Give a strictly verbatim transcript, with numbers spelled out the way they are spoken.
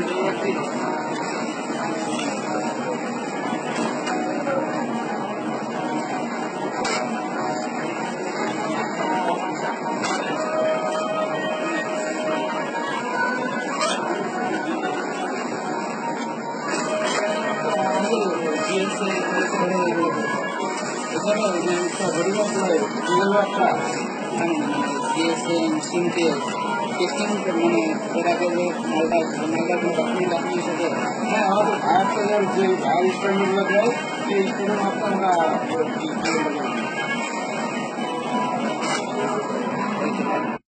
testing মানে এর আগে যে মালটা মালটা কোনো ডকুমেন্ট আপনি হিসেবে হ্যাঁ আমাদের ফায়ার সেলের যে ফায়ার স্ট্যান্ডগুলো দেয় সেই স্ট্যান্ডের মাত্রা আমরা